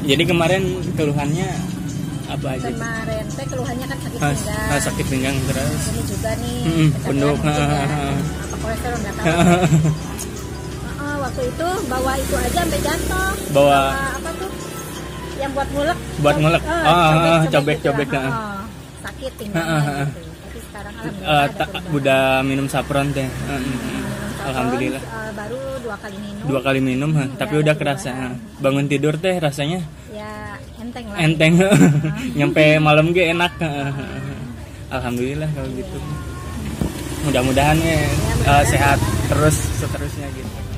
Jadi kemarin keluhannya apa aja? Kemarin teh keluhannya kan sakit pinggang. Sakit pinggang terus. Ini juga nih. Punduk. Apa kolesterol nggak tahu. Waktu itu bawa itu aja sampai jatuh. Bawa apa tuh? Yang buat ngulek. Buat ngulek. Cobek-cobek. Sakit pinggangnya gitu. Tapi sekarang alhamdulillah udah minum sapron teh. Alhamdulillah. Baru 2 kali minum. 2 kali minum, tapi udah kerasa. Bangun tidur teh rasanya? Ya enteng lah. Enteng. Nyampe malam ge enak. Alhamdulillah kalau gitu. Mudah-mudahan ya, sehat terus seterusnya gitu.